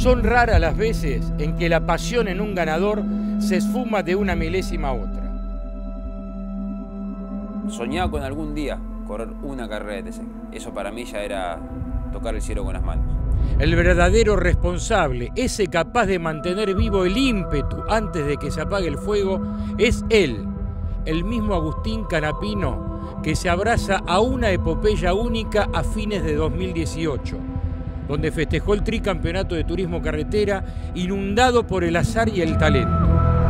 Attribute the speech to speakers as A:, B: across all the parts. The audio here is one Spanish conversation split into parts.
A: Son raras las veces en que la pasión en un ganador se esfuma de una milésima a otra.
B: Soñaba con algún día correr una carrera de TC. Eso para mí ya era tocar el cielo con las manos.
A: El verdadero responsable, ese capaz de mantener vivo el ímpetu antes de que se apague el fuego, es él, el mismo Agustín Canapino, que se abraza a una epopeya única a fines de 2018, donde festejó el tricampeonato de turismo carretera inundado por el azar y el talento.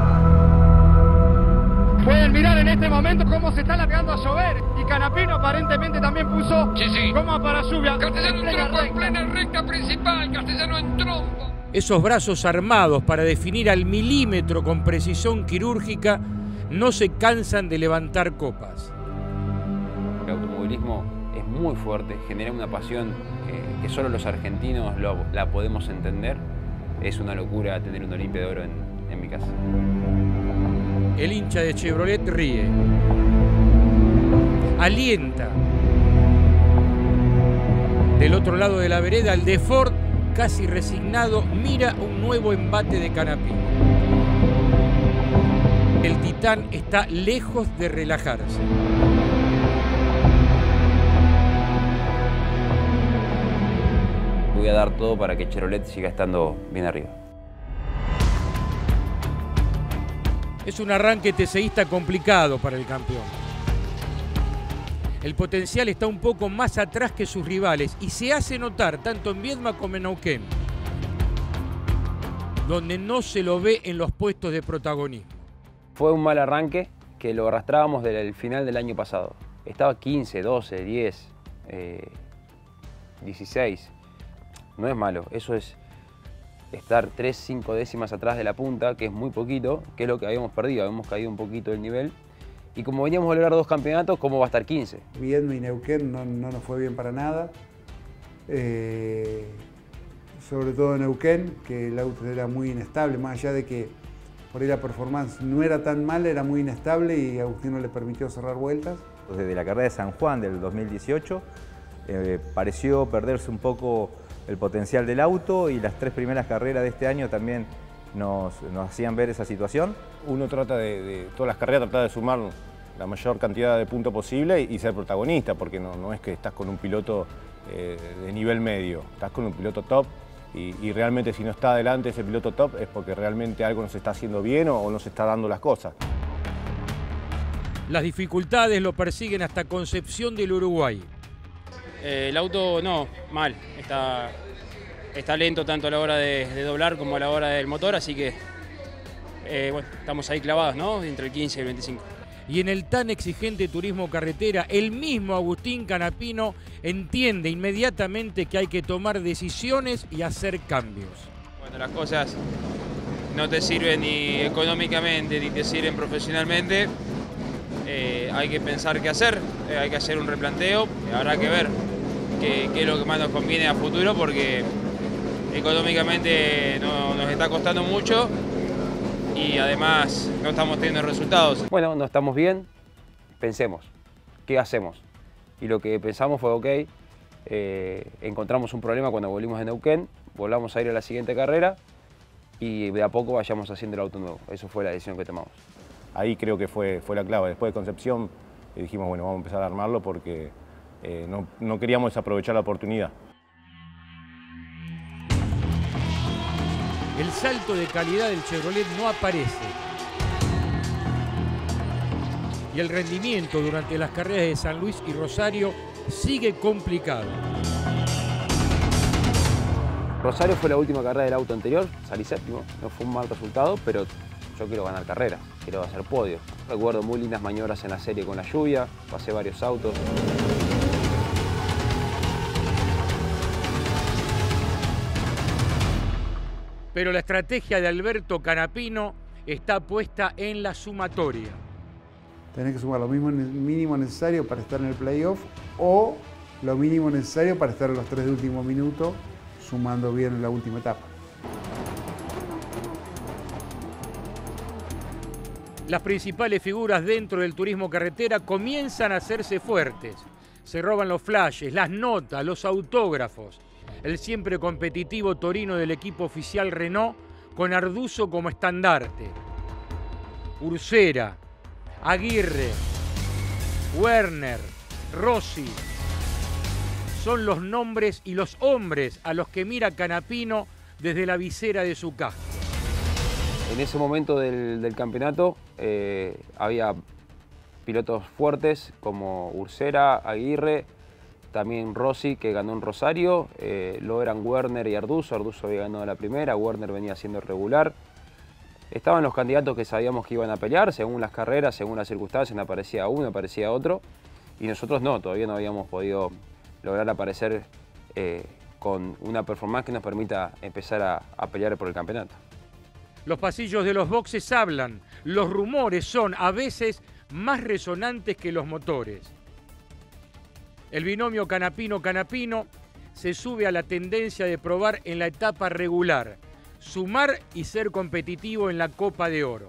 C: Pueden mirar en este momento cómo se está largando a llover y Canapino aparentemente también puso goma para lluvia.
D: Castellano en trompo en plena recta principal, Castellano en trompo.
A: Esos brazos armados para definir al milímetro con precisión quirúrgica no se cansan de levantar copas.
B: El automovilismo es muy fuerte, genera una pasión que solo los argentinos la podemos entender. Es una locura tener una Olimpia de Oro en mi casa.
A: El hincha de Chevrolet ríe, alienta. Del otro lado de la vereda, el de Ford, casi resignado, mira un nuevo embate de Canapino. El titán está lejos de relajarse.
B: Voy a dar todo para que Chevrolet siga estando bien arriba.
A: Es un arranque TCista complicado para el campeón. El potencial está un poco más atrás que sus rivales y se hace notar tanto en Viedma como en Neuquén, donde no se lo ve en los puestos de protagonismo.
B: Fue un mal arranque que lo arrastrábamos del final del año pasado. Estaba 15, 12, 10, 16. No es malo, eso es estar 3, 5 décimas atrás de la punta, que es muy poquito, que es lo que habíamos perdido. Habíamos caído un poquito del nivel. Y como veníamos a lograr 2 campeonatos, ¿cómo va a estar 15?
E: Viedma y Neuquén no nos fue bien para nada. Sobre todo en Neuquén, que el auto era muy inestable, más allá de que por ahí la performance no era tan mala, era muy inestable y Agustín no le permitió cerrar vueltas.
F: Desde la carrera de San Juan del 2018 pareció perderse un poco el potencial del auto y las 3 primeras carreras de este año también nos hacían ver esa situación.
G: Uno trata de todas las carreras, trata de sumar la mayor cantidad de puntos posible y ser protagonista, porque no es que estás con un piloto de nivel medio, estás con un piloto top y realmente si no está adelante ese piloto top es porque realmente algo no se está haciendo bien o no se está dando las cosas.
A: Las dificultades lo persiguen hasta Concepción del Uruguay.
H: El auto no, mal, está lento tanto a la hora de doblar como a la hora del motor, así que bueno, estamos ahí clavados, ¿no? Entre el 15 y el 25.
A: Y en el tan exigente turismo carretera, el mismo Agustín Canapino entiende inmediatamente que hay que tomar decisiones y hacer cambios.
H: Cuando las cosas no te sirven ni económicamente ni te sirven profesionalmente, hay que pensar qué hacer, hay que hacer un replanteo, habrá que ver qué es lo que más nos conviene a futuro, porque económicamente nos está costando mucho y además no estamos teniendo resultados.
B: Bueno, no estamos bien, pensemos, ¿qué hacemos? Y lo que pensamos fue, ok, encontramos un problema cuando volvimos de Neuquén, volvamos a ir a la siguiente carrera y de a poco vayamos haciendo el auto nuevo. Eso fue la decisión que tomamos.
G: Ahí creo que fue la clave. Después de Concepción dijimos, bueno, vamos a empezar a armarlo porque no queríamos desaprovechar la oportunidad.
A: El salto de calidad del Chevrolet no aparece. Y el rendimiento durante las carreras de San Luis y Rosario sigue complicado.
B: Rosario fue la última carrera del auto anterior, salí séptimo, no fue un mal resultado, pero yo quiero ganar carreras, quiero hacer podio. Recuerdo muy lindas maniobras en la serie con la lluvia, pasé varios autos.
A: Pero la estrategia de Alberto Canapino está puesta en la sumatoria.
E: Tenés que sumar lo mínimo necesario para estar en el playoff o lo mínimo necesario para estar en los 3 de último minuto, sumando bien en la última etapa.
A: Las principales figuras dentro del turismo carretera comienzan a hacerse fuertes. Se roban los flashes, las notas, los autógrafos. el siempre competitivo Torino del equipo oficial Renault con Arduzo como estandarte. Ursera, Aguirre, Werner, Rossi son los nombres y los hombres a los que mira Canapino desde la visera de su casco.
B: En ese momento del campeonato había pilotos fuertes como Ursera, Aguirre, también Rossi, que ganó en Rosario, lo eran Werner y Arduzo. Arduzo había ganado la primera, Werner venía siendo regular. Estaban los candidatos que sabíamos que iban a pelear, según las carreras, según las circunstancias, aparecía uno, aparecía otro, y nosotros no, todavía no habíamos podido lograr aparecer con una performance que nos permita empezar a pelear por el campeonato.
A: Los pasillos de los boxes hablan, los rumores son a veces más resonantes que los motores. El binomio Canapino-Canapino se sube a la tendencia de probar en la etapa regular, sumar y ser competitivo en la Copa de Oro.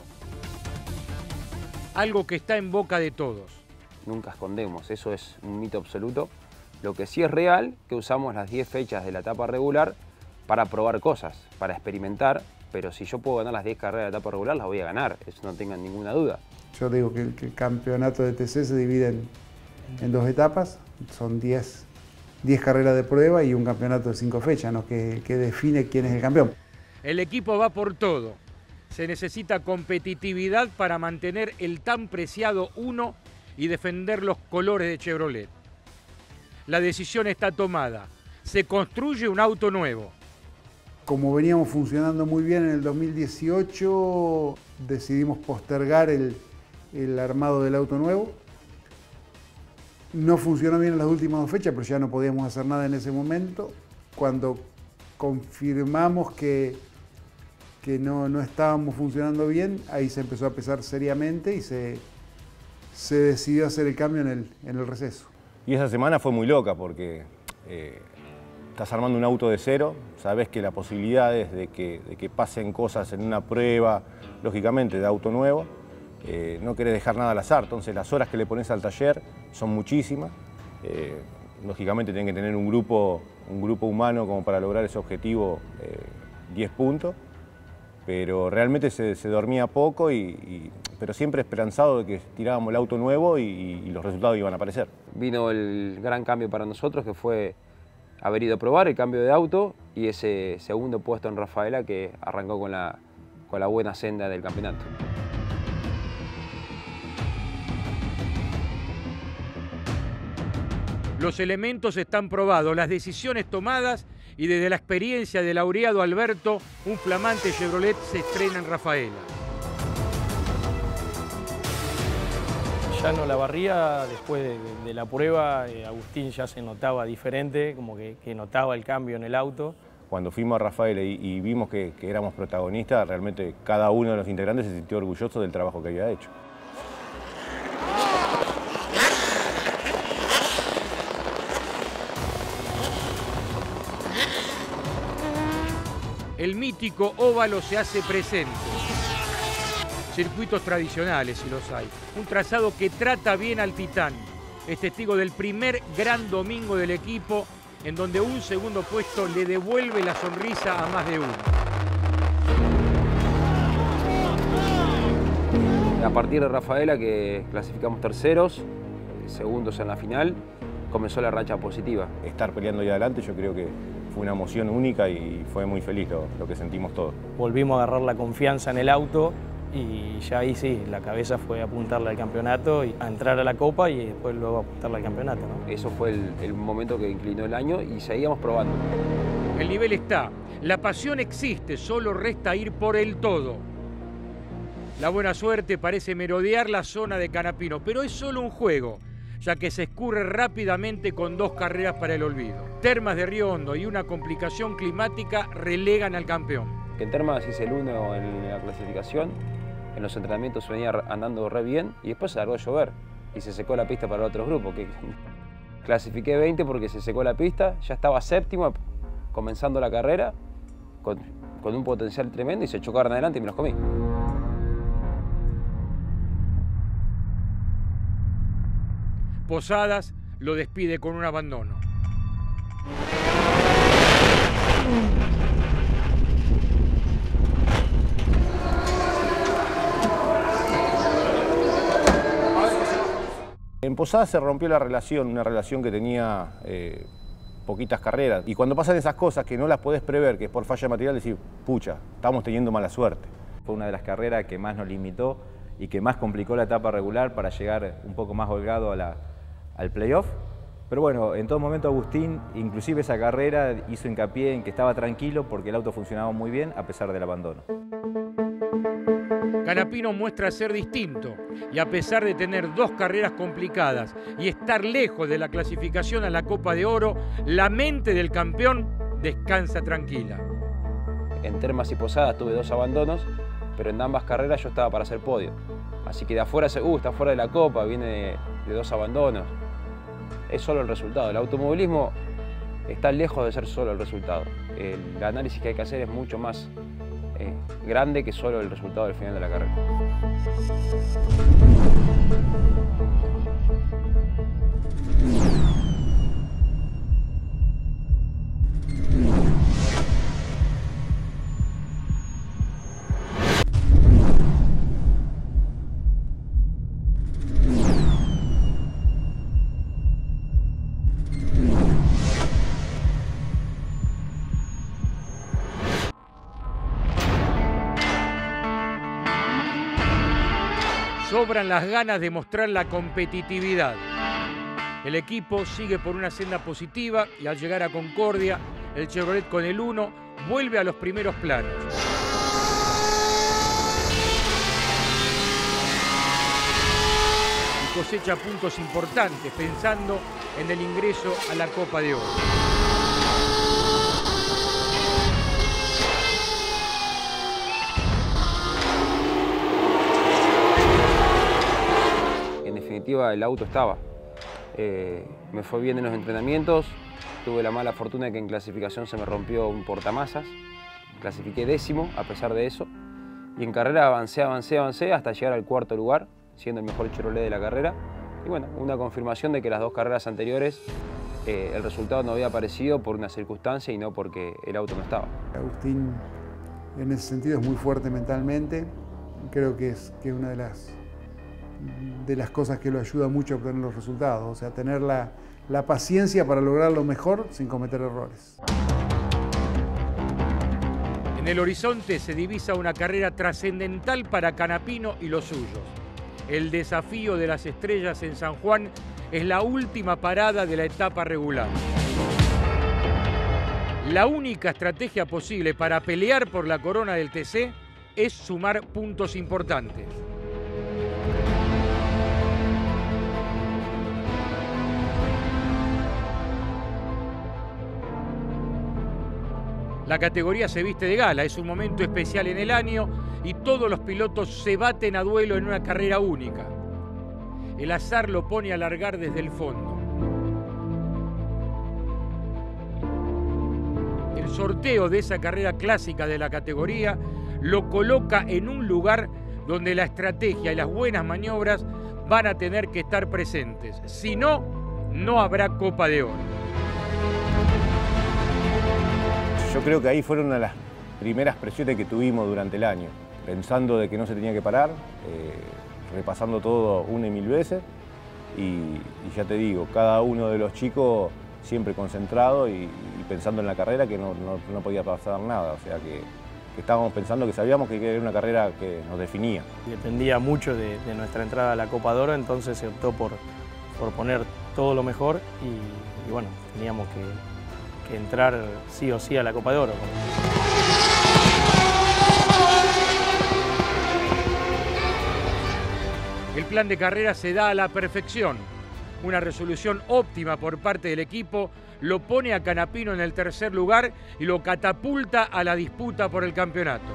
A: Algo que está en boca de todos.
B: Nunca escondemos, eso es un mito absoluto. Lo que sí es real, que usamos las 10 fechas de la etapa regular para probar cosas, para experimentar, pero si yo puedo ganar las 10 carreras de la etapa regular, las voy a ganar, eso no tengan ninguna duda.
E: Yo digo que el campeonato de TC se divide en 2 etapas, son 10 carreras de prueba y un campeonato de 5 fechas, ¿no? que define quién es el campeón.
A: El equipo va por todo. Se necesita competitividad para mantener el tan preciado 1 y defender los colores de Chevrolet. La decisión está tomada. Se construye un auto nuevo.
E: Como veníamos funcionando muy bien en el 2018, decidimos postergar el armado del auto nuevo. No funcionó bien en las últimas 2 fechas, pero ya no podíamos hacer nada en ese momento. Cuando confirmamos que no estábamos funcionando bien, ahí se empezó a pesar seriamente y se decidió hacer el cambio en el receso.
G: Y esa semana fue muy loca porque estás armando un auto de cero, sabes que las posibilidades de que pasen cosas en una prueba, lógicamente de auto nuevo, no querés dejar nada al azar, entonces las horas que le pones al taller son muchísimas. Lógicamente tienen que tener un grupo humano como para lograr ese objetivo, 10 puntos, pero realmente se dormía poco, pero siempre esperanzado de que tirábamos el auto nuevo y los resultados iban a aparecer. Vino el gran cambio para nosotros, que fue haber ido a probar el cambio de auto y ese segundo puesto en Rafaela, que arrancó con la buena senda del campeonato.
A: Los elementos están probados, las decisiones tomadas y desde la experiencia del laureado Alberto, un flamante Chevrolet se estrena en Rafaela.
I: Ya en Olavarría, después de la prueba, Agustín ya se notaba diferente, como que notaba el cambio en el auto.
G: Cuando fuimos a Rafaela y vimos que éramos protagonistas, realmente cada uno de los integrantes se sintió orgulloso del trabajo que había hecho.
A: El mítico óvalo se hace presente. Circuitos tradicionales, si los hay. Un trazado que trata bien al Titán. Es testigo del primer gran domingo del equipo, en donde un segundo puesto le devuelve la sonrisa a más de uno.
B: A partir de Rafaela, que clasificamos terceros, segundos en la final, comenzó la racha positiva.
G: Estar peleando ahí adelante yo creo que fue una emoción única y fue muy feliz lo que sentimos todos.
I: Volvimos a agarrar la confianza en el auto y ya ahí sí, la cabeza fue apuntarle al campeonato, y a entrar a la Copa y después luego apuntarle al campeonato, ¿no?
B: Eso fue el momento que inclinó el año y seguíamos probando.
A: El nivel está, la pasión existe, solo resta ir por el todo. La buena suerte parece merodear la zona de Canapino, pero es solo un juego, ya que se escurre rápidamente con 2 carreras para el olvido. Termas de Río Hondo y una complicación climática relegan al campeón.
B: En Termas hice el 1 en la clasificación, en los entrenamientos venía andando re bien y después se largó a llover y se secó la pista para otros grupos. Clasifiqué 20 porque se secó la pista, ya estaba séptimo comenzando la carrera con un potencial tremendo y se chocaron adelante y me los comí.
A: Posadas lo despide con un abandono.
G: En Posadas se rompió la relación, una relación que tenía poquitas carreras. Y cuando pasan esas cosas que no las podés prever, que es por falla de material, decís, pucha, estamos teniendo mala suerte.
F: Fue una de las carreras que más nos limitó y que más complicó la etapa regular para llegar un poco más holgado al playoff. Pero bueno, en todo momento Agustín, inclusive esa carrera, hizo hincapié en que estaba tranquilo porque el auto funcionaba muy bien a pesar del abandono.
A: Canapino muestra ser distinto y a pesar de tener 2 carreras complicadas y estar lejos de la clasificación a la Copa de Oro, la mente del campeón descansa tranquila.
B: En Termas y Posadas tuve 2 abandonos, pero en ambas carreras yo estaba para hacer podio. Así que de afuera está fuera de la Copa, viene de 2 abandonos. Es solo el resultado. El automovilismo está lejos de ser solo el resultado. El análisis que hay que hacer es mucho más grande que solo el resultado del final de la carrera.
A: Sobran las ganas de mostrar la competitividad. El equipo sigue por una senda positiva y al llegar a Concordia, el Chevrolet con el 1 vuelve a los primeros planos. Y cosecha puntos importantes pensando en el ingreso a la Copa de Oro.
B: El auto estaba. Me fue bien en los entrenamientos, tuve la mala fortuna de que en clasificación se me rompió un portamasas, clasifiqué 10º a pesar de eso, y en carrera avancé hasta llegar al 4º lugar, siendo el mejor Chevrolet de la carrera, y bueno, una confirmación de que las 2 carreras anteriores el resultado no había aparecido por una circunstancia y no porque el auto no estaba.
E: Agustín en ese sentido es muy fuerte mentalmente, creo que es una de las cosas que lo ayuda mucho a obtener los resultados, o sea, tener la paciencia para lograr lo mejor sin cometer errores.
A: En el horizonte se divisa una carrera trascendental para Canapino y los suyos. El desafío de las estrellas en San Juan es la última parada de la etapa regular. La única estrategia posible para pelear por la corona del TC es sumar puntos importantes. La categoría se viste de gala, es un momento especial en el año y todos los pilotos se baten a duelo en una carrera única. El azar lo pone a largar desde el fondo. El sorteo de esa carrera clásica de la categoría lo coloca en un lugar donde la estrategia y las buenas maniobras van a tener que estar presentes. Si no, no habrá Copa de Oro.
G: Yo creo que ahí fueron una de las primeras presiones que tuvimos durante el año, pensando de que no se tenía que parar, repasando todo 1 y 1000 veces y ya te digo, cada uno de los chicos siempre concentrado y pensando en la carrera que no podía pasar nada, o sea que estábamos pensando que sabíamos que era una carrera que nos definía.
I: Dependía mucho de nuestra entrada a la Copa de Oro, entonces se optó por poner todo lo mejor y bueno, teníamos que entrar sí o sí a la Copa de Oro.
A: El plan de carrera se da a la perfección. Una resolución óptima por parte del equipo lo pone a Canapino en el 3er lugar y lo catapulta a la disputa por el campeonato.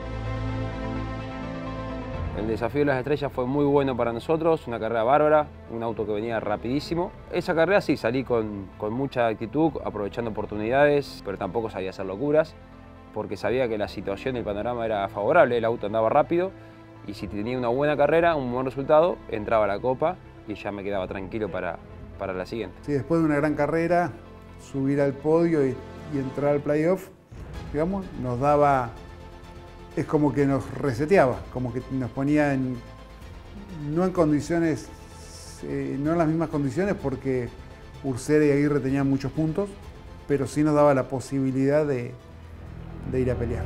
B: El desafío de las estrellas fue muy bueno para nosotros, una carrera bárbara, un auto que venía rapidísimo. Esa carrera sí salí con mucha actitud, aprovechando oportunidades, pero tampoco sabía hacer locuras, porque sabía que la situación y el panorama era favorable, el auto andaba rápido y si tenía una buena carrera, un buen resultado, entraba a la Copa y ya me quedaba tranquilo para la siguiente.
E: Sí, después de una gran carrera, subir al podio y entrar al playoff digamos, nos daba, es como que nos reseteaba, como que nos ponía no en condiciones, no en las mismas condiciones porque Ursera y Aguirre tenían muchos puntos, pero sí nos daba la posibilidad de ir a pelear.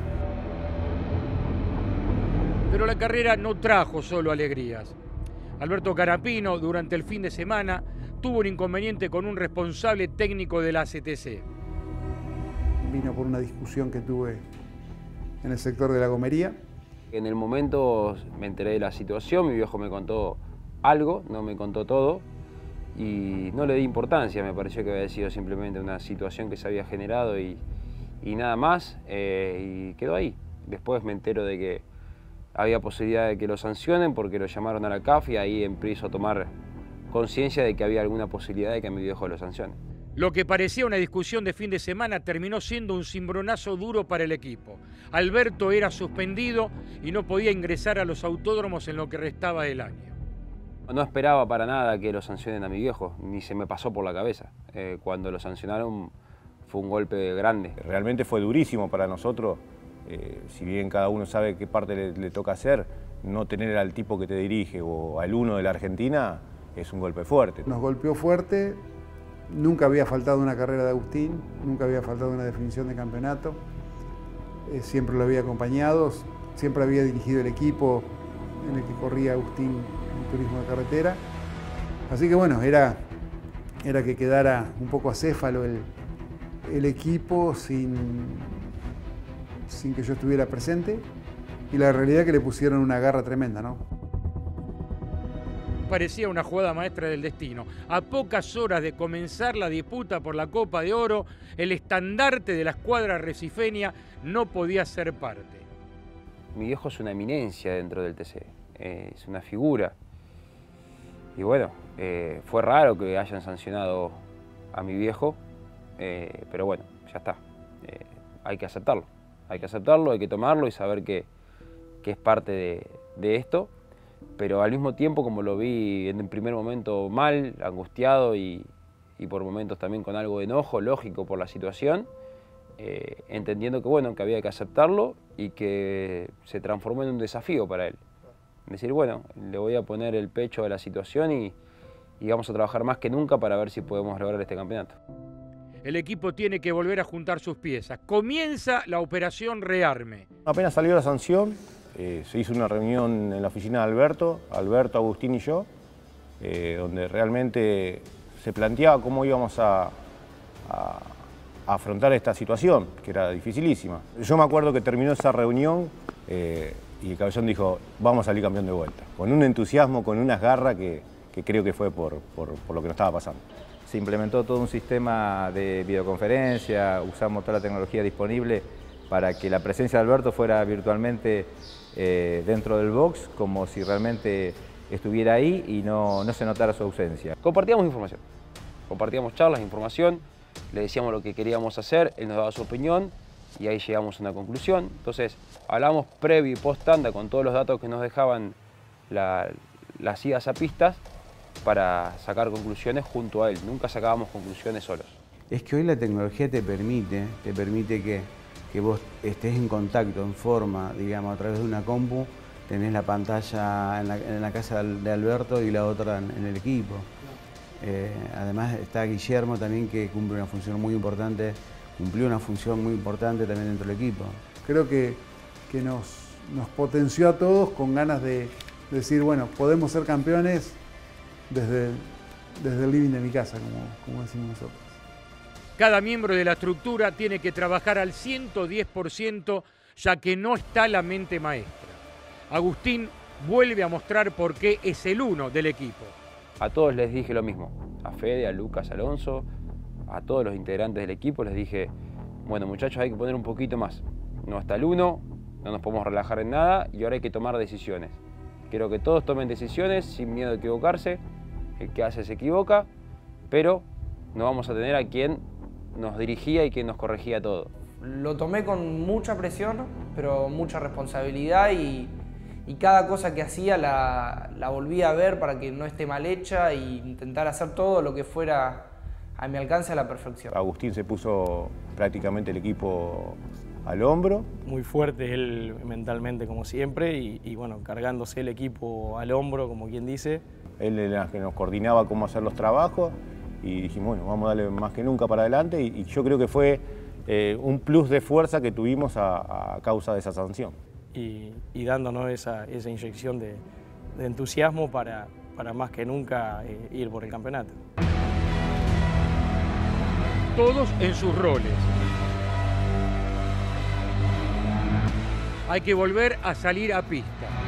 A: Pero la carrera no trajo solo alegrías. Alberto Canapino, durante el fin de semana, tuvo un inconveniente con un responsable técnico de la CTC.
E: Vino por una discusión que tuve en el sector de La Gomería.
B: En el momento me enteré de la situación, mi viejo me contó algo, no me contó todo, y no le di importancia, me pareció que había sido simplemente una situación que se había generado y nada más, y quedó ahí. Después me entero de que había posibilidad de que lo sancionen porque lo llamaron a la CAF y ahí empiezo a tomar conciencia de que había alguna posibilidad de que a mi viejo lo sancionen.
A: Lo que parecía una discusión de fin de semana terminó siendo un cimbronazo duro para el equipo. Alberto era suspendido y no podía ingresar a los autódromos en lo que restaba del año.
B: No esperaba para nada que lo sancionen a mi viejo, ni se me pasó por la cabeza. Cuando lo sancionaron fue un golpe grande.
G: Realmente fue durísimo para nosotros, si bien cada uno sabe qué parte le toca hacer, no tener al tipo que te dirige o al uno de la Argentina es un golpe fuerte.
E: Nos golpeó fuerte, nunca había faltado una carrera de Agustín, nunca había faltado una definición de campeonato, siempre lo había acompañado, siempre había dirigido el equipo en el que corría Agustín en turismo de carretera. Así que bueno, era que quedara un poco acéfalo el equipo sin que yo estuviera presente, y la realidad es que le pusieron una garra tremenda, ¿no?
A: Parecía una jugada maestra del destino. A pocas horas de comenzar la disputa por la Copa de Oro, el estandarte de la escuadra recifeña no podía ser parte.
B: Mi viejo es una eminencia dentro del TC, es una figura. Y bueno, fue raro que hayan sancionado a mi viejo, pero bueno, ya está. Hay que aceptarlo, hay que tomarlo y saber que es parte de esto. Pero al mismo tiempo, como lo vi en el primer momento mal, angustiado y por momentos también con algo de enojo, lógico por la situación, entendiendo que bueno, que había que aceptarlo y que se transformó en un desafío para él. Decir, bueno, le voy a poner el pecho a la situación y vamos a trabajar más que nunca para ver si podemos lograr este campeonato.
A: El equipo tiene que volver a juntar sus piezas. Comienza la operación Rearme.
G: Apenas salió la sanción, se hizo una reunión en la oficina de Alberto, Agustín y yo, donde realmente se planteaba cómo íbamos a afrontar esta situación, que era dificilísima. Yo me acuerdo que terminó esa reunión y el Cabezón dijo, vamos a salir campeón de vuelta, con un entusiasmo, con unas garras que creo que fue por lo que nos estaba pasando.
F: Se implementó todo un sistema de videoconferencia, usamos toda la tecnología disponible para que la presencia de Alberto fuera virtualmente dentro del box, como si realmente estuviera ahí y no se notara su ausencia.
B: Compartíamos información, compartíamos charlas, información, le decíamos lo que queríamos hacer, él nos daba su opinión y ahí llegamos a una conclusión. Entonces hablamos previo y post tanda con todos los datos que nos dejaban las idas a pistas para sacar conclusiones junto a él. Nunca sacábamos conclusiones solos.
J: Es que hoy la tecnología te permite que vos estés en contacto, en forma, digamos, a través de una compu, tenés la pantalla en la casa de Alberto y la otra en el equipo. Además está Guillermo también, que cumple una función muy importante, cumplió una función muy importante también dentro del equipo.
E: Creo que nos potenció a todos con ganas de decir, bueno, podemos ser campeones desde el living de mi casa, como decimos nosotros.
A: Cada miembro de la estructura tiene que trabajar al 110%, ya que no está la mente maestra. Agustín vuelve a mostrar por qué es el uno del equipo.
B: A todos les dije lo mismo, a Fede, a Lucas, a Alonso, a todos los integrantes del equipo les dije, bueno muchachos, hay que poner un poquito más. No hasta el uno, no nos podemos relajar en nada y ahora hay que tomar decisiones. Quiero que todos tomen decisiones sin miedo de equivocarse. El que hace se equivoca, pero no vamos a tener a quien nos dirigía y quien nos corregía todo.
K: Lo tomé con mucha presión, pero mucha responsabilidad y cada cosa que hacía la volví a ver para que no esté mal hecha e intentar hacer todo lo que fuera a mi alcance a la perfección.
G: Agustín se puso prácticamente el equipo al hombro.
I: Muy fuerte él mentalmente como siempre y bueno, cargándose el equipo al hombro, como quien dice.
G: Él era el que nos coordinaba cómo hacer los trabajos y dijimos, bueno, vamos a darle más que nunca para adelante y yo creo que fue un plus de fuerza que tuvimos a causa de esa sanción.
I: Y dándonos esa inyección de entusiasmo para más que nunca ir por el campeonato.
A: Todos en sus roles. Hay que volver a salir a pista.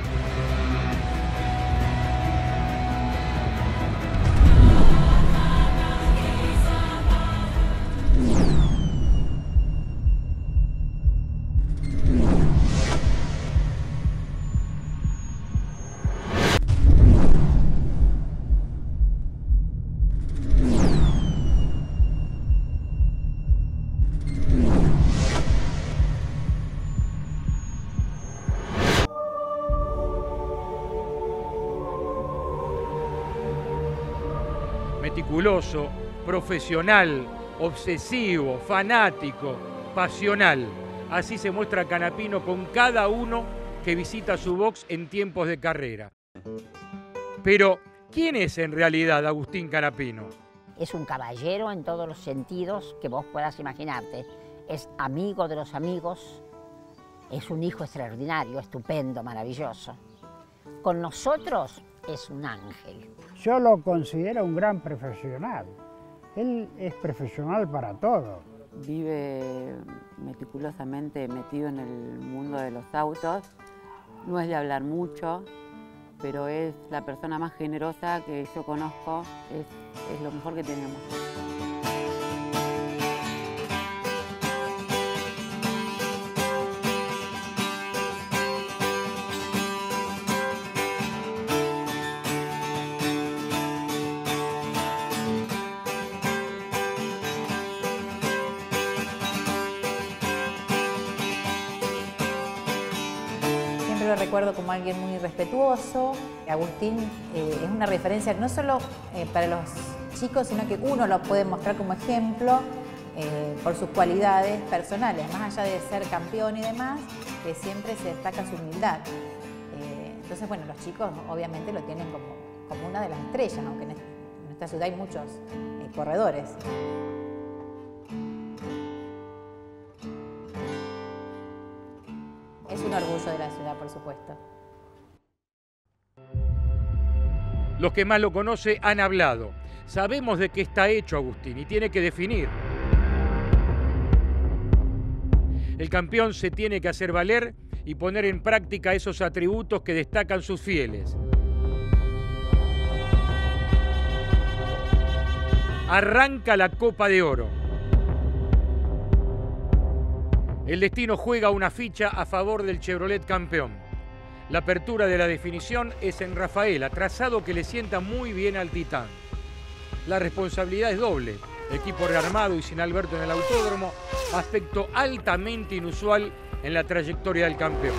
A: Meticuloso, profesional, obsesivo, fanático, pasional. Así se muestra Canapino con cada uno que visita su box en tiempos de carrera. Pero, ¿quién es en realidad Agustín Canapino?
L: Es un caballero en todos los sentidos que vos puedas imaginarte. Es amigo de los amigos, es un hijo extraordinario, estupendo, maravilloso. Con nosotros es un ángel.
M: Yo lo considero un gran profesional. Él es profesional para todo.
N: Vive meticulosamente metido en el mundo de los autos. No es de hablar mucho, pero es la persona más generosa que yo conozco. Es lo mejor que tenemos.
O: Lo recuerdo como alguien muy respetuoso. Agustín es una referencia no solo para los chicos, sino que uno lo puede mostrar como ejemplo por sus cualidades personales, más allá de ser campeón y demás, que siempre se destaca su humildad. Entonces, bueno, los chicos obviamente lo tienen como una de las estrellas, aunque en esta ciudad hay muchos corredores. Es un orgullo de la ciudad, por supuesto.
A: Los que más lo conocen han hablado. Sabemos de qué está hecho Agustín y tiene que definir. El campeón se tiene que hacer valer y poner en práctica esos atributos que destacan sus fieles. Arranca la Copa de Oro. El destino juega una ficha a favor del Chevrolet campeón. La apertura de la definición es en Rafaela, trazado que le sienta muy bien al Titán. La responsabilidad es doble. Equipo rearmado y sin Alberto en el autódromo, aspecto altamente inusual en la trayectoria del campeón.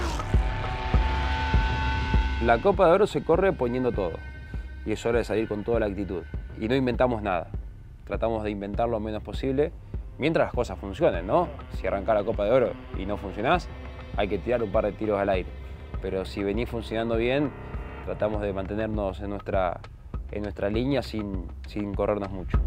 B: La Copa de Oro se corre poniendo todo y es hora de salir con toda la actitud. Y no inventamos nada, tratamos de inventar lo menos posible mientras las cosas funcionen, ¿no? Si arrancás la Copa de Oro y no funcionás, hay que tirar un par de tiros al aire. Pero si venís funcionando bien, tratamos de mantenernos en nuestra línea sin corrernos mucho.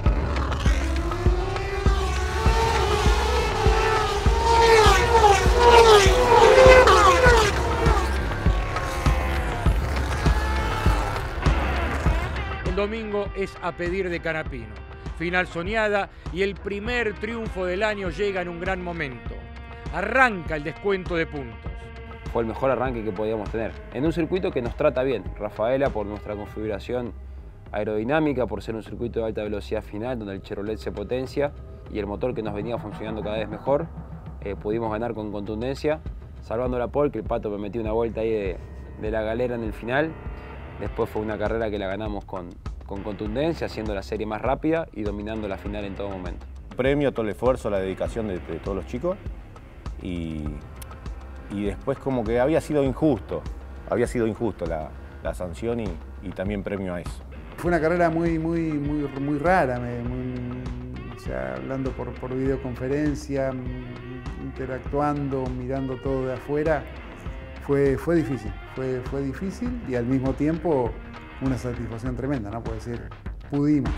A: El domingo es a pedir de Canapino. Final soñada y el primer triunfo del año llega en un gran momento. Arranca el descuento de puntos.
B: Fue el mejor arranque que podíamos tener. En un circuito que nos trata bien. Rafaela por nuestra configuración aerodinámica, por ser un circuito de alta velocidad final donde el Chevrolet se potencia y el motor que nos venía funcionando cada vez mejor. Pudimos ganar con contundencia, salvando la pole, que el Pato me metió una vuelta ahí de la galera en el final. Después fue una carrera que la ganamos con contundencia, haciendo la serie más rápida y dominando la final en todo momento.
G: Premio todo el esfuerzo, la dedicación de todos los chicos y después como que había sido injusto la sanción y también premio a eso.
E: Fue una carrera muy rara, o sea, hablando por videoconferencia, interactuando, mirando todo de afuera, fue difícil. Fue difícil y al mismo tiempo una satisfacción tremenda, ¿no? Puedo decir, pudimos.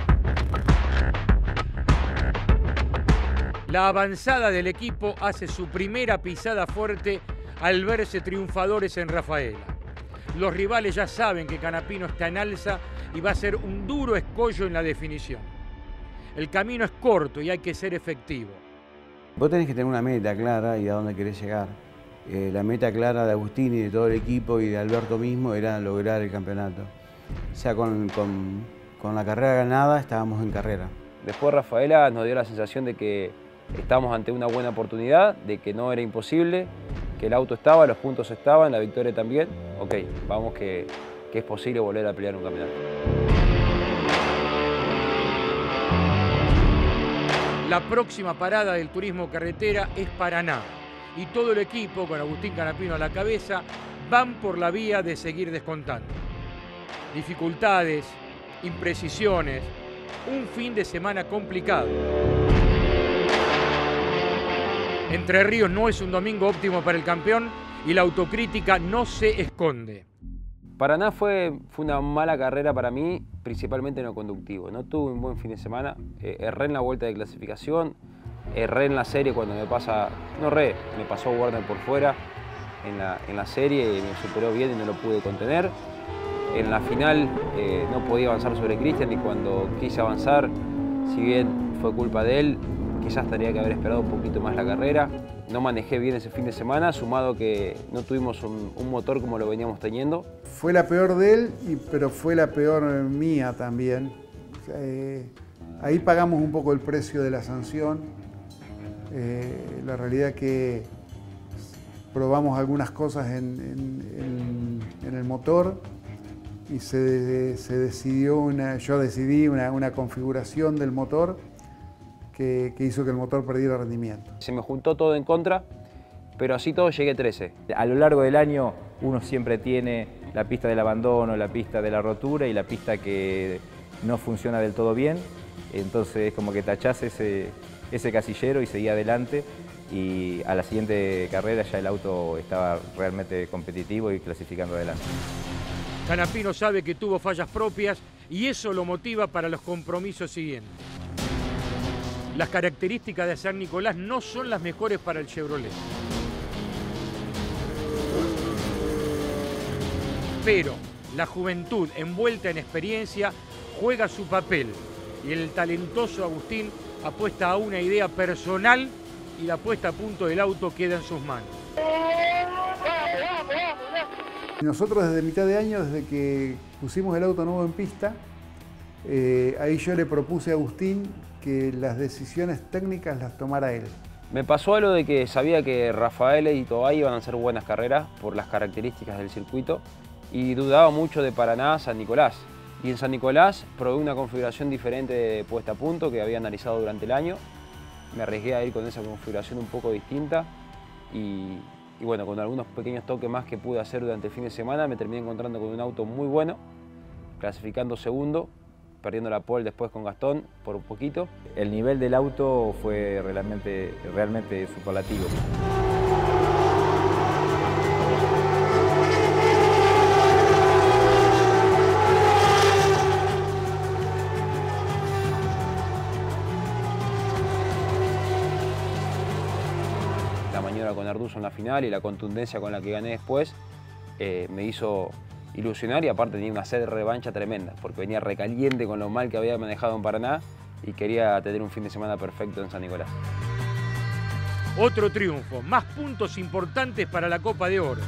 A: La avanzada del equipo hace su primera pisada fuerte al verse triunfadores en Rafaela. Los rivales ya saben que Canapino está en alza y va a ser un duro escollo en la definición. El camino es corto y hay que ser efectivo.
J: Vos tenés que tener una meta clara y a dónde querés llegar. La meta clara de Agustín y de todo el equipo y de Alberto mismo era lograr el campeonato. O sea, con la carrera ganada estábamos en carrera.
B: Después Rafaela nos dio la sensación de que estábamos ante una buena oportunidad, de que no era imposible, que el auto estaba, los puntos estaban, la victoria también. Ok, vamos que es posible volver a pelear un campeonato.
A: La próxima parada del turismo carretera es Paraná y todo el equipo, con Agustín Canapino a la cabeza, van por la vía de seguir descontando. Dificultades, imprecisiones, un fin de semana complicado. Entre Ríos no es un domingo óptimo para el campeón y la autocrítica no se esconde.
B: Paraná fue una mala carrera para mí, principalmente en lo conductivo. No tuve un buen fin de semana, erré en la vuelta de clasificación, erré en la serie cuando me pasó Warner por fuera en la serie y me superó bien y no lo pude contener. En la final no podía avanzar sobre Cristian y cuando quise avanzar, si bien fue culpa de él, quizás tendría que haber esperado un poquito más la carrera. No manejé bien ese fin de semana, sumado que no tuvimos un motor como lo veníamos teniendo.
E: Fue la peor de él, pero fue la peor mía también. Ahí pagamos un poco el precio de la sanción. La realidad que probamos algunas cosas en el motor y se decidió yo decidí una configuración del motor que hizo que el motor perdiera rendimiento.
B: Se me juntó todo en contra, pero así todo llegué 13.
F: A lo largo del año uno siempre tiene la pista del abandono, la pista de la rotura y la pista que no funciona del todo bien. Entonces es como que tachás ese casillero y seguí adelante y a la siguiente carrera ya el auto estaba realmente competitivo y clasificando adelante.
A: Canapino sabe que tuvo fallas propias y eso lo motiva para los compromisos siguientes. Las características de San Nicolás no son las mejores para el Chevrolet. Pero la juventud envuelta en experiencia juega su papel y el talentoso Agustín apuesta a una idea personal y la puesta a punto del auto queda en sus manos.
E: Nosotros desde mitad de año, desde que pusimos el auto nuevo en pista, ahí yo le propuse a Agustín que las decisiones técnicas las tomara él.
B: Me pasó algo de que sabía que Rafaela y Tobay iban a hacer buenas carreras por las características del circuito y dudaba mucho de Paraná, San Nicolás. Y en San Nicolás probé una configuración diferente de puesta a punto que había analizado durante el año. Me arriesgué a ir con esa configuración un poco distinta y bueno, con algunos pequeños toques más que pude hacer durante el fin de semana me terminé encontrando con un auto muy bueno, clasificando segundo, perdiendo la pole después con Gastón por un poquito.
F: El nivel del auto fue realmente superlativo.
B: La maniobra con Arduzo en la final y la contundencia con la que gané después me hizo ilusionar y aparte tenía una sed de revancha tremenda porque venía recaliente con lo mal que había manejado en Paraná y quería tener un fin de semana perfecto en San Nicolás.
A: Otro triunfo, más puntos importantes para la Copa de Oro.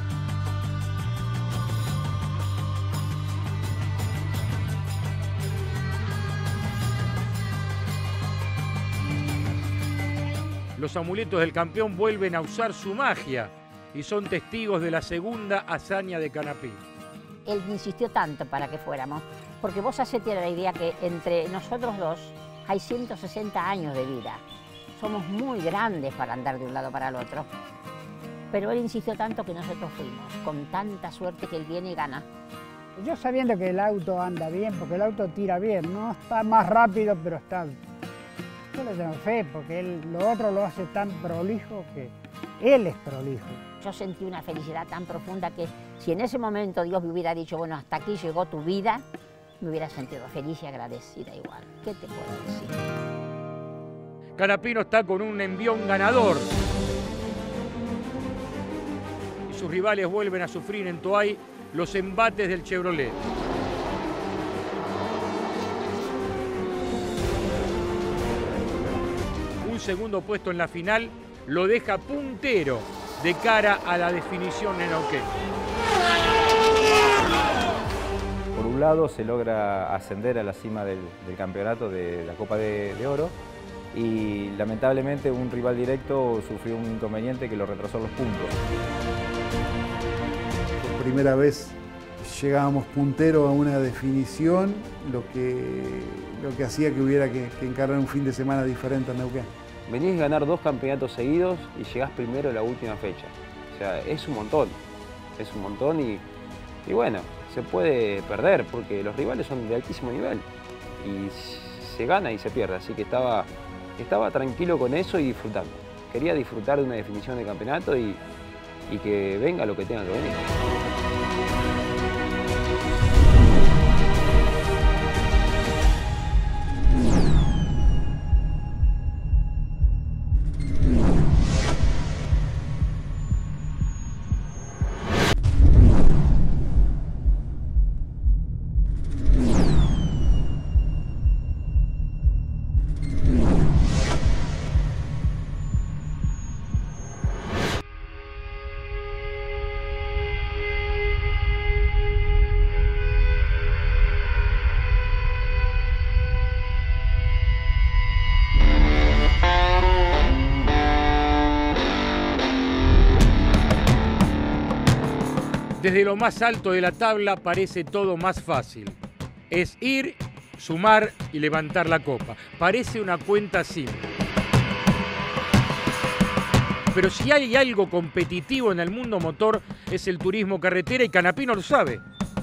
A: Los amuletos del campeón vuelven a usar su magia y son testigos de la segunda hazaña de Canapino.
L: Él insistió tanto para que fuéramos, porque vos hacete la idea que entre nosotros dos hay 160 años de vida. Somos muy grandes para andar de un lado para el otro. Pero él insistió tanto que nosotros fuimos, con tanta suerte que él viene y gana.
M: Yo sabiendo que el auto anda bien, porque el auto tira bien, no está más rápido, pero está Yo le tengo fe porque lo otro lo hace tan prolijo que él es prolijo.
L: Yo sentí una felicidad tan profunda que si en ese momento Dios me hubiera dicho, bueno, hasta aquí llegó tu vida, me hubiera sentido feliz y agradecida igual. ¿Qué te puedo decir?
A: Canapino está con un envión ganador. Y sus rivales vuelven a sufrir en Toay los embates del Chevrolet. Un segundo puesto en la final lo deja puntero de cara a la definición en Neuquén.
F: Por un lado se logra ascender a la cima del campeonato de la Copa de Oro y lamentablemente un rival directo sufrió un inconveniente que lo retrasó los puntos.
E: Por primera vez llegábamos puntero a una definición, lo que hacía que hubiera que encarar un fin de semana diferente en Neuquén.
B: Venís a ganar 2 campeonatos seguidos y llegás primero en la última fecha. O sea, es un montón y bueno, se puede perder porque los rivales son de altísimo nivel y se gana y se pierde, así que estaba tranquilo con eso y disfrutando. Quería disfrutar de una definición de campeonato y que venga lo que tenga que venir.
A: Desde lo más alto de la tabla parece todo más fácil. Es ir, sumar y levantar la copa. Parece una cuenta simple. Pero si hay algo competitivo en el mundo motor es el turismo carretera y Canapino lo sabe.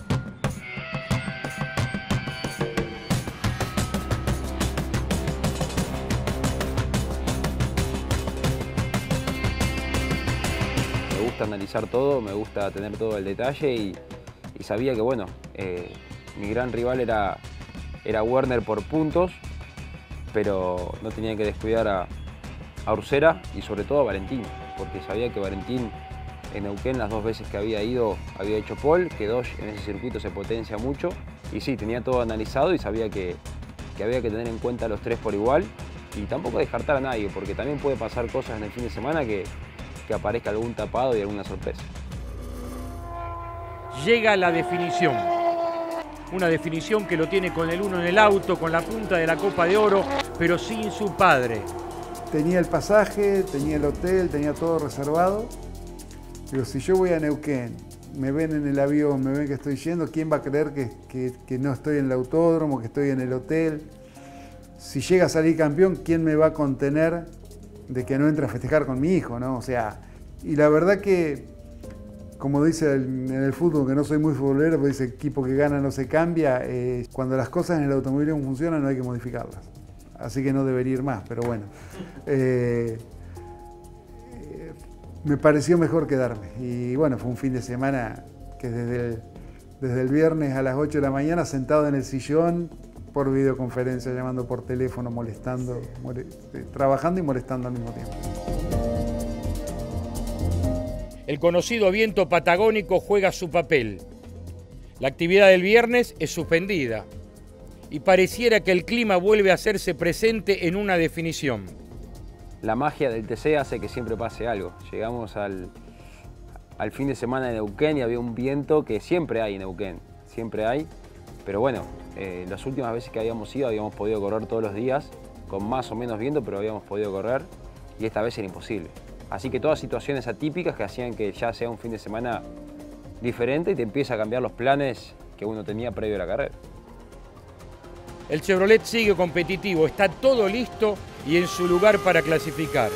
B: Me gusta analizar todo, me gusta tener todo el detalle y sabía que bueno, mi gran rival era Werner por puntos, pero no tenía que descuidar a Ursera y sobre todo a Valentín, porque sabía que Valentín en Neuquén las 2 veces que había ido había hecho pole, que Dodge en ese circuito se potencia mucho y sí, tenía todo analizado y sabía que había que tener en cuenta a los 3 por igual y tampoco descartar a nadie, porque también puede pasar cosas en el fin de semana que aparezca algún tapado y alguna sorpresa.
A: Llega la definición. Una definición que lo tiene con el 1 en el auto, con la punta de la Copa de Oro, pero sin su padre.
E: Tenía el pasaje, tenía el hotel, tenía todo reservado. Pero si yo voy a Neuquén, me ven en el avión, me ven que estoy yendo, ¿quién va a creer que no estoy en el autódromo, que estoy en el hotel? Si llega a salir campeón, ¿quién me va a contener de que no entre a festejar con mi hijo, ¿no? O sea, y la verdad que, como dice en el fútbol, que no soy muy futbolero, pero dice equipo que gana no se cambia, cuando las cosas en el automovilismo funcionan no hay que modificarlas. Así que no debería ir más, pero bueno. Me pareció mejor quedarme. Y bueno, fue un fin de semana que desde el viernes a las 8 de la mañana, sentado en el sillón, por videoconferencia, llamando por teléfono, molestando, trabajando y molestando al mismo tiempo.
A: El conocido viento patagónico juega su papel. La actividad del viernes es suspendida y pareciera que el clima vuelve a hacerse presente en una definición.
B: La magia del TC hace que siempre pase algo. Llegamos al fin de semana de Neuquén y había un viento que siempre hay en Neuquén, siempre hay, pero bueno, las últimas veces que habíamos ido habíamos podido correr todos los días, con más o menos viento, pero habíamos podido correr y esta vez era imposible. Así que todas situaciones atípicas que hacían que ya sea un fin de semana diferente y te empieza a cambiar los planes que uno tenía previo a la carrera.
A: El Chevrolet sigue competitivo, está todo listo y en su lugar para clasificar.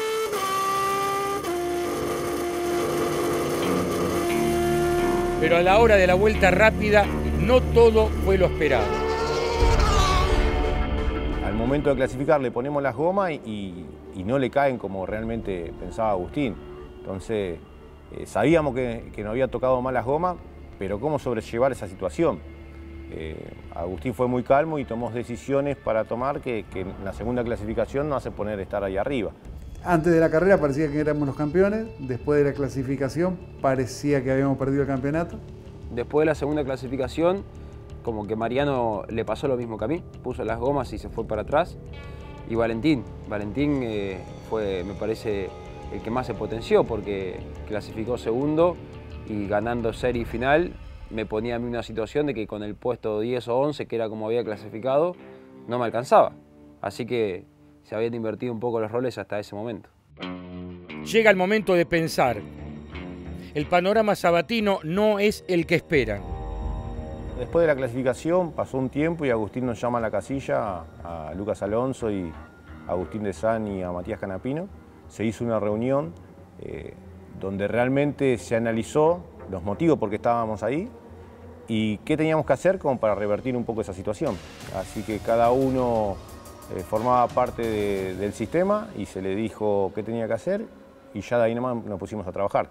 A: Pero a la hora de la vuelta rápida, no todo fue lo esperado.
F: Al
G: momento de clasificar le ponemos las gomas y no le caen como realmente pensaba Agustín. Entonces sabíamos que nos había tocado mal las gomas, pero cómo sobrellevar esa situación. Agustín fue muy calmo y tomó decisiones para tomar que en la segunda clasificación nos hace poner estar ahí arriba.
E: Antes de la carrera parecía que éramos los campeones, después de la clasificación parecía que habíamos perdido el campeonato.
B: Después de la segunda clasificación, como que Mariano le pasó lo mismo que a mí, puso las gomas y se fue para atrás. Y Valentín fue, me parece, el que más se potenció porque clasificó segundo y ganando serie final me ponía a mí una situación de que con el puesto 10 o 11, que era como había clasificado, no me alcanzaba. Así que se habían invertido un poco los roles hasta ese momento.
A: Llega el momento de pensar. El panorama sabatino no es el que esperan.
G: Después de la clasificación pasó un tiempo y Agustín nos llama a la casilla, a Lucas Alonso y a Agustín de San y a Matías Canapino. Se hizo una reunión donde realmente se analizó los motivos por qué estábamos ahí y qué teníamos que hacer como para revertir un poco esa situación. Así que cada uno formaba parte del sistema y se le dijo qué tenía que hacer y ya de ahí nomás nos pusimos a trabajar.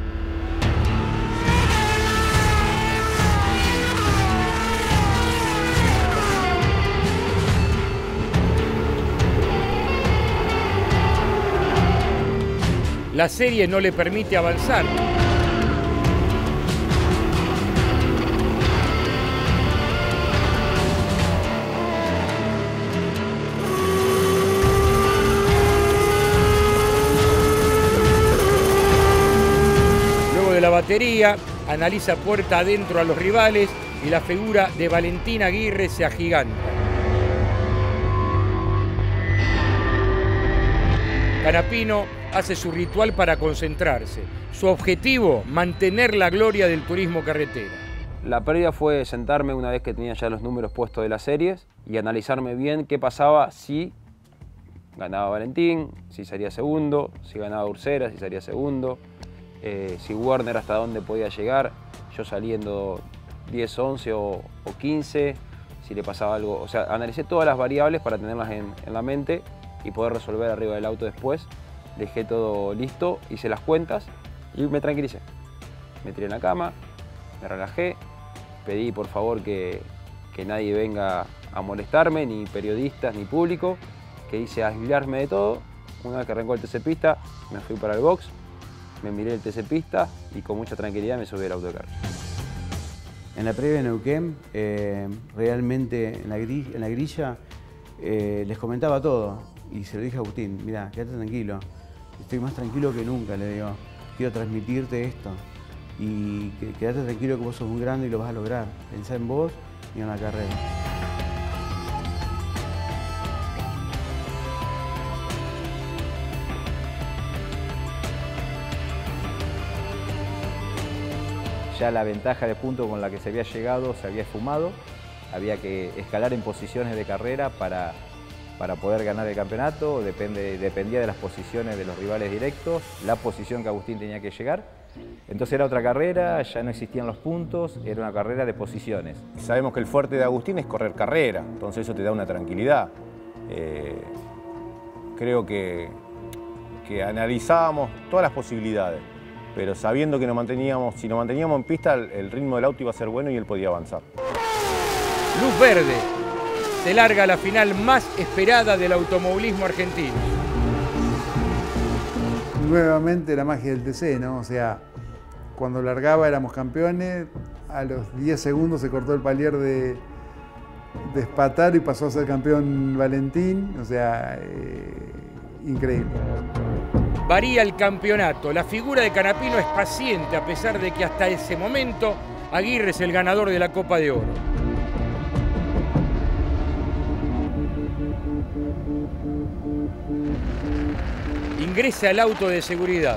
A: La serie no le permite avanzar. Luego de la batería, analiza puerta adentro a los rivales y la figura de Valentín Aguirre se agiganta. Canapino hace su ritual para concentrarse. Su objetivo, mantener la gloria del turismo carretera.
B: La pérdida fue sentarme una vez que tenía ya los números puestos de las series y analizarme bien qué pasaba si ganaba Valentín, si salía segundo, si ganaba Ursera, si salía segundo, si Werner hasta dónde podía llegar, yo saliendo 10, 11 o 15, si le pasaba algo. O sea, analicé todas las variables para tenerlas en la mente y poder resolver arriba del auto después. Dejé todo listo, hice las cuentas y me tranquilicé. Me tiré en la cama, me relajé, pedí por favor que nadie venga a molestarme, ni periodistas ni público, que hice aislarme de todo. Una vez que arrancó el TC Pista, me fui para el box, me miré el TC Pista y con mucha tranquilidad me subí al autocar.
J: En la previa de Neuquén, realmente en la grilla les comentaba todo y se lo dije a Agustín, mirá, quédate tranquilo, estoy más tranquilo que nunca, le digo, quiero transmitirte esto y quédate tranquilo que vos sos un grande y lo vas a lograr, pensá en vos y en la carrera.
F: Ya la ventaja de punto con la que se había llegado se había esfumado, había que escalar en posiciones de carrera para poder ganar el campeonato, dependía de las posiciones de los rivales directos, la posición que Agustín tenía que llegar. Entonces era otra carrera, ya no existían los puntos, era una carrera de posiciones.
G: Sabemos que el fuerte de Agustín es correr carrera, entonces eso te da una tranquilidad. Creo que analizábamos todas las posibilidades, pero sabiendo que si nos manteníamos en pista, el ritmo del auto iba a ser bueno y él podía avanzar.
A: Luz verde. Se larga la final más esperada del automovilismo argentino.
E: Nuevamente la magia del TC, ¿no? O sea, cuando largaba éramos campeones, a los 10 segundos se cortó el palier de Spataro y pasó a ser campeón Valentín, o sea, increíble.
A: Varía el campeonato. La figura de Canapino es paciente a pesar de que hasta ese momento Aguirre es el ganador de la Copa de Oro. Ingresa al auto de seguridad.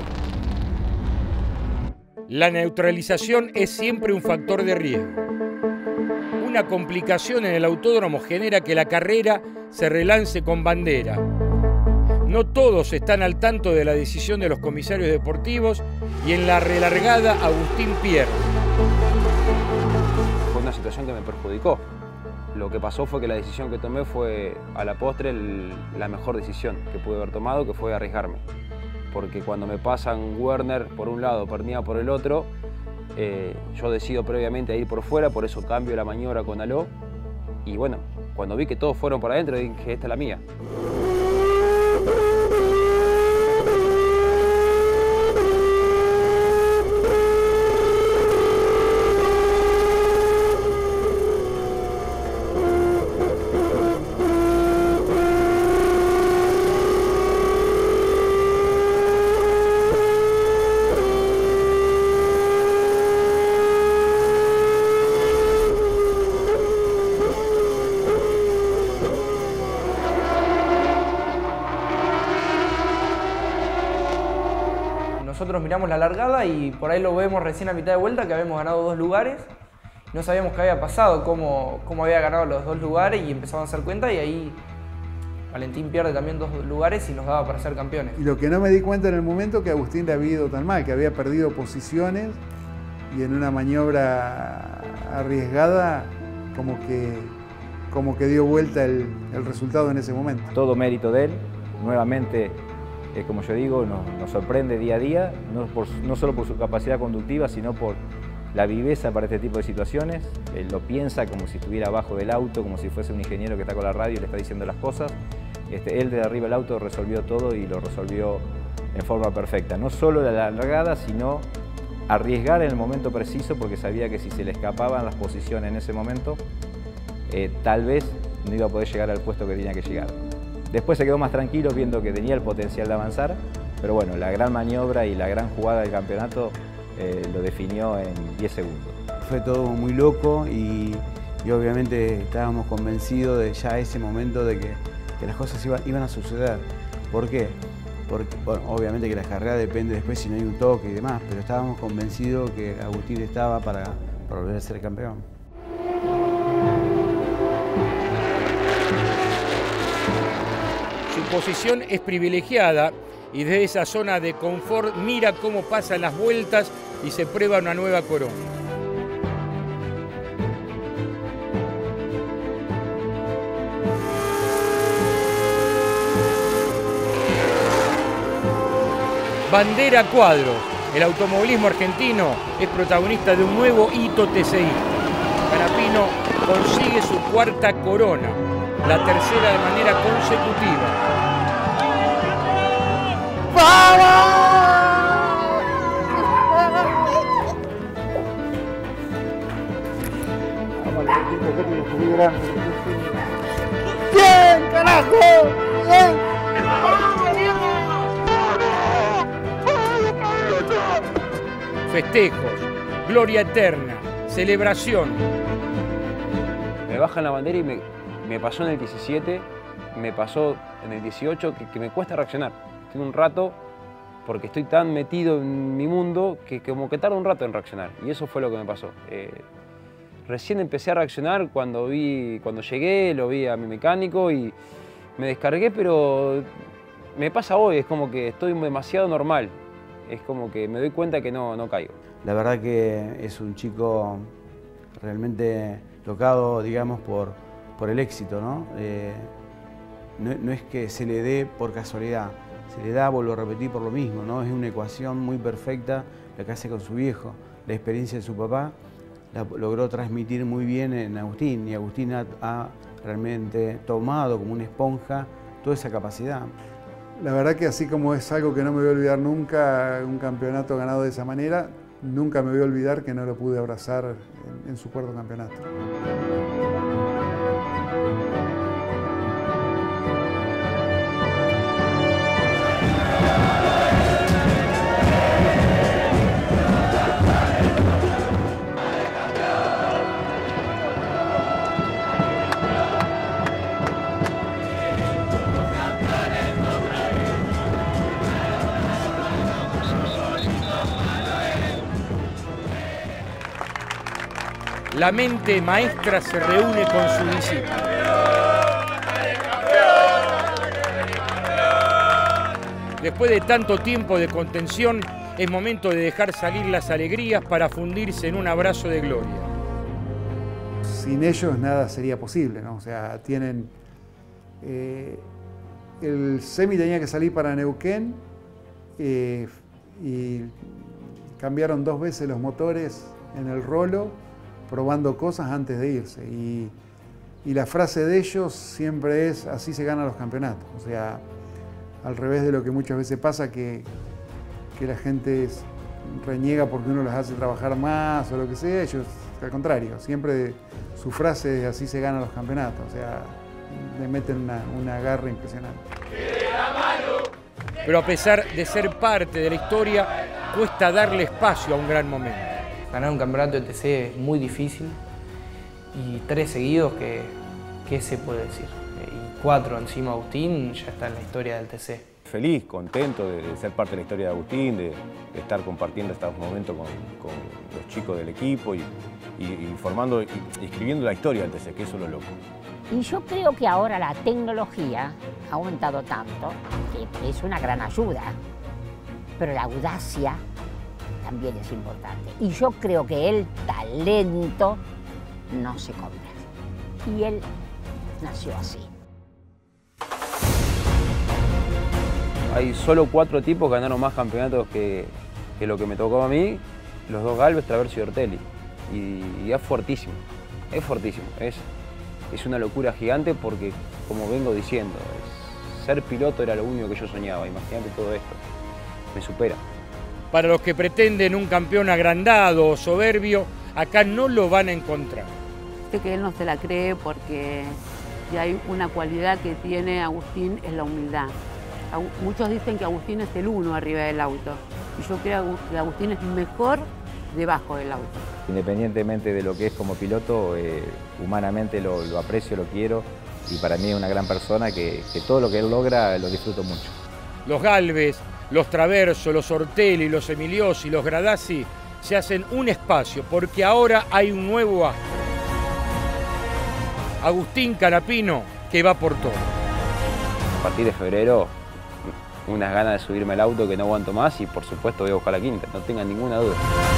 A: La neutralización es siempre un factor de riesgo. Una complicación en el autódromo genera que la carrera se relance con bandera. No todos están al tanto de la decisión de los comisarios deportivos y en la relargada Agustín pierde.
B: Fue una situación que me perjudicó, Lo que pasó fue que la decisión que tomé fue, a la postre, la mejor decisión que pude haber tomado, que fue arriesgarme. Porque cuando me pasan Werner por un lado, Pernía por el otro, yo decido previamente ir por fuera, por eso cambio la maniobra con Aló. Y bueno, cuando vi que todos fueron por adentro, dije, esta es la mía.
K: Nosotros miramos la largada y por ahí lo vemos recién a mitad de vuelta que habíamos ganado 2 lugares. No sabíamos qué había pasado, cómo había ganado los 2 lugares y empezamos a hacer cuenta y ahí Valentín pierde también 2 lugares y nos daba para ser campeones.
E: Y lo que no me di cuenta en el momento que a Agustín le había ido tan mal, que había perdido posiciones y en una maniobra arriesgada como que dio vuelta el resultado en ese momento.
F: Todo mérito de él, nuevamente. Como yo digo, nos sorprende día a día, no solo por su capacidad conductiva, sino por la viveza para este tipo de situaciones. Él lo piensa como si estuviera abajo del auto, como si fuese un ingeniero que está con la radio y le está diciendo las cosas. Él de arriba del auto resolvió todo y lo resolvió en forma perfecta. No solo la largada, sino arriesgar en el momento preciso, porque sabía que si se le escapaban las posiciones en ese momento, tal vez no iba a poder llegar al puesto que tenía que llegar. Después se quedó más tranquilo viendo que tenía el potencial de avanzar, pero bueno, la gran maniobra y la gran jugada del campeonato lo definió en 10 segundos.
J: Fue todo muy loco y obviamente estábamos convencidos de ya ese momento de que las cosas iban a suceder. ¿Por qué? Porque, bueno, obviamente que la carrera depende después si no hay un toque y demás, pero estábamos convencidos que Agustín estaba para volver a ser campeón.
A: Su posición es privilegiada y desde esa zona de confort mira cómo pasan las vueltas y se prueba una nueva corona. Bandera Cuadros. El automovilismo argentino es protagonista de un nuevo hito TCI. Canapino consigue su 4ª corona, la 3ª de manera consecutiva.
C: ¡Bien, carajo! ¡Bien!
A: Festejos, gloria eterna, celebración.
B: Me bajan la bandera y me pasó en el 17, me pasó en el 18, que me cuesta reaccionar. Estoy un rato, porque estoy tan metido en mi mundo, que como que tarda un rato en reaccionar. Y eso fue lo que me pasó. Recién empecé a reaccionar cuando llegué, lo vi a mi mecánico y me descargué, pero me pasa hoy, es como que estoy demasiado normal. Es como que me doy cuenta que no caigo.
J: La verdad que es un chico realmente tocado, digamos, por el éxito, ¿no? No es que se le dé por casualidad, se le da, vuelvo a repetir, por lo mismo, ¿no? Es una ecuación muy perfecta la que hace con su viejo. La experiencia de su papá la logró transmitir muy bien en Agustín y Agustín ha realmente tomado como una esponja toda esa capacidad.
E: La verdad que así como es algo que no me voy a olvidar nunca, un campeonato ganado de esa manera, nunca me voy a olvidar que no lo pude abrazar en su 4º campeonato.
A: La mente maestra se reúne con su discípulo. Después de tanto tiempo de contención, es momento de dejar salir las alegrías para fundirse en un abrazo de gloria.
E: sin ellos nada sería posible, ¿no? O sea, tienen... el semi tenía que salir para Neuquén y cambiaron 2 veces los motores en el rolo, probando cosas antes de irse. Y la frase de ellos siempre es: así se ganan los campeonatos. O sea, al revés de lo que muchas veces pasa, que la gente reniega porque uno los hace trabajar más o lo que sea. Ellos, al contrario, siempre su frase es: así se ganan los campeonatos. O sea, le meten una garra impresionante.
A: Pero a pesar de ser parte de la historia, cuesta darle espacio a un gran momento.
K: Ganar un campeonato de TC es muy difícil, y 3 seguidos, ¿qué se puede decir? Y 4 encima Agustín, ya está en la historia del TC.
G: Feliz, contento de ser parte de la historia de Agustín, de estar compartiendo estos momentos con los chicos del equipo y formando y escribiendo la historia del TC, que eso es lo loco.
L: Y yo creo que ahora la tecnología ha aumentado tanto que es una gran ayuda, pero la audacia también es importante. Y yo creo que el talento no se compra. Y él nació así.
B: Hay solo 4 tipos que ganaron más campeonatos que lo que me tocó a mí, los 2 Galvez, Traverso y Ortelli. Y es fuertísimo, es fuertísimo. Es una locura gigante porque, como vengo diciendo, ser piloto era lo único que yo soñaba. Imagínate todo esto, me supera.
A: Para los que pretenden un campeón agrandado o soberbio, acá no lo van a encontrar.
N: Sé que él no se la cree porque si hay una cualidad que tiene Agustín es la humildad. Muchos dicen que Agustín es el 1 arriba del auto, y yo creo que Agustín es mejor debajo del auto.
F: Independientemente de lo que es como piloto, humanamente lo aprecio, lo quiero, y para mí es una gran persona que todo lo que él logra lo disfruto mucho.
A: Los Galvez, los Traverso, los Ortelli, los Emiliosi, los Gradassi se hacen un espacio porque ahora hay un nuevo astro. Agustín Canapino, que va por todo.
B: A partir de febrero, unas ganas de subirme al auto que no aguanto más y por supuesto voy a buscar la quinta, no tengan ninguna duda.